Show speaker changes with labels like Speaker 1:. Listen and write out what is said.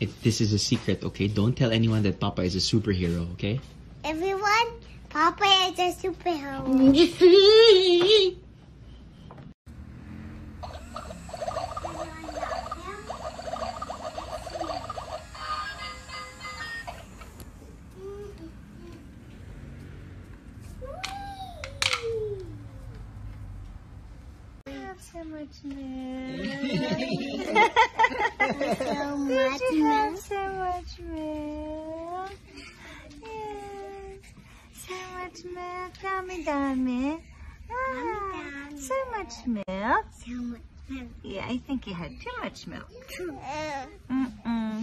Speaker 1: This is a secret, okay? Don't tell anyone that Papa is a superhero, okay?
Speaker 2: Everyone, Papa is a superhero.
Speaker 3: So much milk.
Speaker 2: So much
Speaker 3: You have
Speaker 2: milk.
Speaker 3: so much milk. Yes. So much milk. Dami. Ah, so much milk.
Speaker 2: So much milk.
Speaker 3: Yeah, I think you had too much milk.
Speaker 2: Uh,
Speaker 3: Mm-mm.